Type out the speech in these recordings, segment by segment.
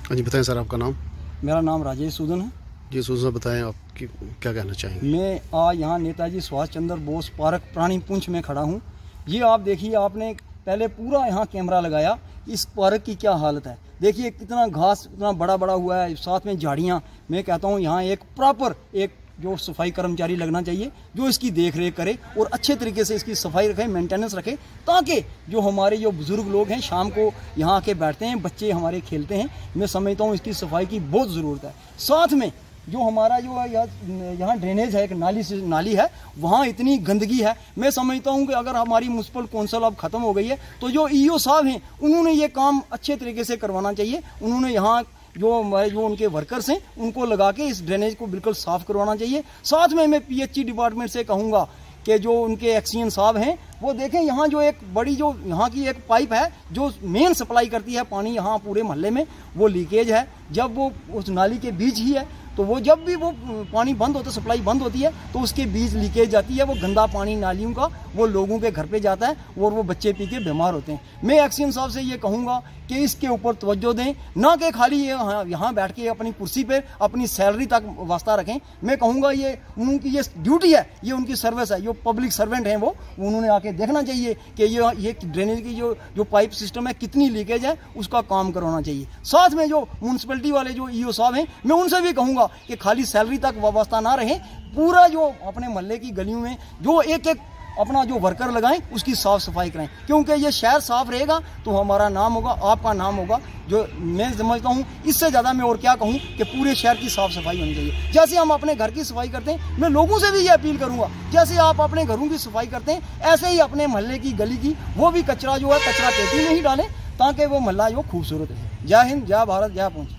हाँ जी, बताएं सर आपका नाम। मेरा नाम राजेश सूदन है जी। सूदन, बताएं आप क्या कहना चाहेंगे। मैं आज यहाँ नेताजी सुभाष चंद्र बोस पार्क प्राणी पुंछ में खड़ा हूँ। ये आप देखिए, आपने पहले पूरा यहाँ कैमरा लगाया, इस पार्क की क्या हालत है। देखिए कितना घास इतना बड़ा बड़ा हुआ है, साथ में झाड़ियाँ। मैं कहता हूँ यहाँ एक प्रॉपर एक जो सफाई कर्मचारी लगना चाहिए जो इसकी देख रेख करे और अच्छे तरीके से इसकी सफाई रखे, मेंटेनेंस रखे, ताकि जो हमारे जो बुजुर्ग लोग हैं शाम को यहाँ आके बैठते हैं, बच्चे हमारे खेलते हैं। मैं समझता हूँ इसकी सफाई की बहुत ज़रूरत है। साथ में जो हमारा जो यहाँ ड्रेनेज है, एक नाली है, वहाँ इतनी गंदगी है। मैं समझता हूँ कि अगर हमारी म्यूनसिपल कौंसिल अब ख़त्म हो गई है तो जो ईओ साहब हैं उन्होंने ये काम अच्छे तरीके से करवाना चाहिए। उन्होंने यहाँ जो उनके वर्कर्स हैं उनको लगा के इस ड्रेनेज को बिल्कुल साफ़ करवाना चाहिए। साथ में मैं पीएचई डिपार्टमेंट से कहूँगा कि जो उनके एक्सीएन साहब हैं वो देखें, यहाँ जो एक बड़ी जो यहाँ की एक पाइप है जो मेन सप्लाई करती है पानी यहाँ पूरे मोहल्ले में, वो लीकेज है। जब वो उस नाली के बीच ही है तो वो जब भी वो पानी बंद होता है, सप्लाई बंद होती है तो उसके बीच लीकेज जाती है। वो गंदा पानी नालियों का वो लोगों के घर पे जाता है और वो बच्चे पी के बीमार होते हैं। मैं एक्सीएन साहब से ये कहूँगा कि इसके ऊपर तवज्जो दें, ना कि खाली यहाँ बैठ के अपनी कुर्सी पे अपनी सैलरी तक वास्ता रखें। मैं कहूँगा ये उनकी ये ड्यूटी है, ये उनकी सर्विस है। जो पब्लिक सर्वेंट हैं वो उन्होंने आके देखना चाहिए कि ये ड्रेनेज की जो पाइप सिस्टम है कितनी लीकेज है, उसका काम करवाना चाहिए। साथ में जो म्यूनसिपलिटी वाले जो ईओ साहब हैं मैं उनसे भी कहूँगा कि खाली सैलरी तक वास्ता ना रहे, पूरा जो अपने मोहल्ले की गलियों में जो एक एक अपना जो वर्कर लगाएं उसकी साफ सफाई करें, क्योंकि ये शहर साफ रहेगा तो हमारा नाम होगा, आपका नाम होगा। जो मैं समझता हूँ इससे ज़्यादा मैं और क्या कहूँ कि पूरे शहर की साफ सफाई होनी चाहिए। जैसे हम अपने घर की सफाई करते हैं, मैं लोगों से भी ये अपील करूँगा, जैसे आप अपने घरों की सफाई करते हैं ऐसे ही अपने मोहल्ले की गली की वो भी कचरा जो है कचरा पेटी में ही डालें, ताकि वो मोहल्ला जो खूबसूरत है। जय हिंद, जय भारत, जय पुंछ।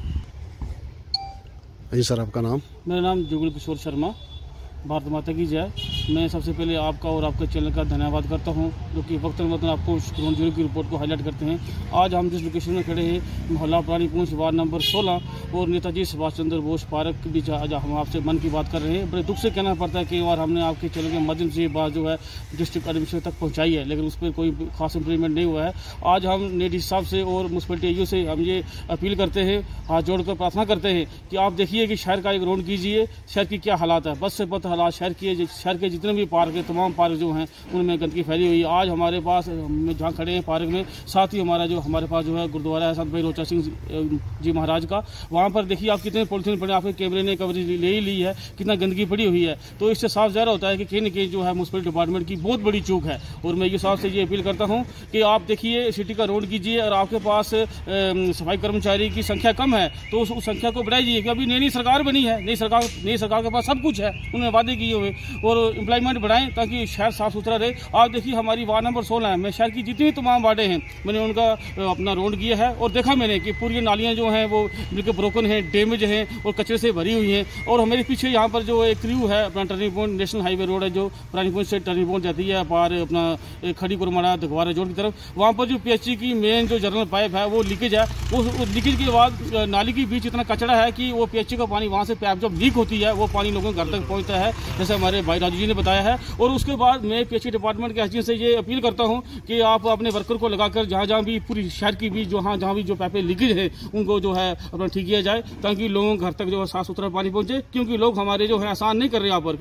जी सर आपका नाम। मेरा नाम जुगल किशोर शर्मा। भारत माता की जय। मैं सबसे पहले आपका और आपके चैनल का धन्यवाद करता हूँ जो कि वक्त आपको ग्राउंड जीरो की रिपोर्ट को हाईलाइट करते हैं। आज हम जिस लोकेशन में खड़े हैं मोहल्ला प्राणी पुंछ वार्ड नंबर 16 और नेताजी सुभाष चंद्र बोस पार्क के बीच आज हम आपसे मन की बात कर रहे हैं। बड़े दुख से कहना पड़ता है कि बार हमने आपके चैनल के माध्यम से ये बात जो है डिस्ट्रिक्ट एडमिनिस्ट्रेशन तक पहुँचाई है, लेकिन उस पर कोई खास इंप्रूवमेंट नहीं हुआ है। आज हम नेडी साहब से और म्यूनसिपलिटी ईओ से हम ये अपील करते हैं, हाथ जोड़कर प्रार्थना करते हैं कि आप देखिए कि शहर का एक राउंड कीजिए, शहर की क्या हालात है। बस से बद हालात शहर के जितने भी पार्क है, तमाम पार्क जो हैं उनमें गंदगी फैली हुई है। आज हमारे पास हम जहाँ खड़े हैं पार्क में, साथ ही हमारे पास जो है गुरुद्वारा है संत भाई रोचा सिंह जी महाराज का, वहाँ पर देखिए आप कितने पॉलिथीन पड़े, आपके कैमरे ने कवरेज ले ही ली है, कितना गंदगी पड़ी हुई है। तो इससे साफ ज़ाहिर होता है कि कहीं न कहीं जो है म्यूनसिपल डिपार्टमेंट की बहुत बड़ी चूक है। और मैं ये साहब से ये अपील करता हूँ कि आप देखिए सिटी का रोड कीजिए और आपके पास सफाई कर्मचारी की संख्या कम है तो उस संख्या को बढ़ाइए। कि अभी नई सरकार बनी है, नई सरकार के पास सब कुछ है, उन्होंने वादे किए हुए, और एम्प्लॉयमेंट बढ़ाएं ताकि शहर साफ सुथरा रहे। आप देखिए हमारी वार्ड नंबर 16 है, मैं शहर की जितनी तमाम वार्डें हैं मैंने उनका अपना राउंड किया है और देखा मैंने कि पूरी नालियां जो हैं वो बिल्कुल ब्रोकन हैं, डैमेज हैं और कचरे से भरी हुई हैं। और हमारे पीछे यहाँ पर जो एक क्रू है अपना turning point national highway road है जो प्राणी पुंछ से टर्निंग पॉइंट जाती है पार अपना खड़ी कुरमाड़ा दगवारा जोड़ की तरफ, वहाँ पर जो पीएचई की मेन जो जर्नल पाइप है वो लीकेज है। उस लीकेज के बाद नाली के बीच इतना कचरा है कि वो पीएचई का पानी वहाँ से पाइप जब लीक होती है वो पानी लोगों के घर तक पहुँचता है, जैसे हमारे भाई राजू जी ने बताया है। और उसके बाद मैं पीएचई डिपार्टमेंट के एजेंसी से ये अपील करता हूं कि आप अपने वर्कर को लगाकर जहां भी पूरी शहर की भी जहां भी जो पाइपें लीकेज है उनको जो है अपना ठीक किया जाए, ताकि लोगों के घर तक जो है साफ सुथरा पानी पहुंचे। क्योंकि लोग हमारे जो है आसान नहीं कर रहे यहाँ पर, कि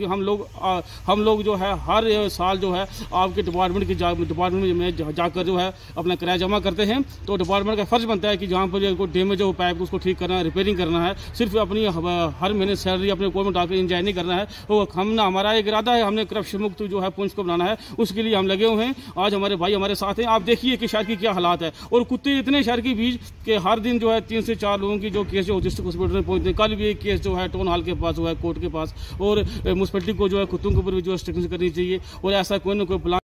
हम लोग जो है हर साल जो है आपके डिपार्टमेंट में जाकर जो है अपना किराया जमा करते हैं। तो डिपार्टमेंट का फर्ज बनता है कि जहाँ पर कोई डैमेज हो पाइप उसको ठीक करना है, रिपेयरिंग करना है। सिर्फ अपनी हर महीने सैलरी अपने कोई में डालकर इंजॉय नहीं करना है। वो हमारा एक इरादा है, हमने करप्शन मुक्त जो है पुंछ को बनाना है, उसके लिए हम लगे हुए हैं। आज हमारे भाई हमारे साथ हैं। आप देखिए कि शहर की क्या हालात है, और कुत्ते इतने शहर के बीच के हर दिन जो है 3 से 4 लोगों की जो केस जो डिस्ट्रिक्ट हॉस्पिटल में पहुंचते हैं। कल भी एक केस जो है टाउन हॉल के पास जो है कोर्ट के पास, और म्यूनसिपलिटी को जो है कुत्तों के ऊपर भी जो है स्ट्रिक्शन करनी चाहिए। और ऐसा कोई ना कोई प्लान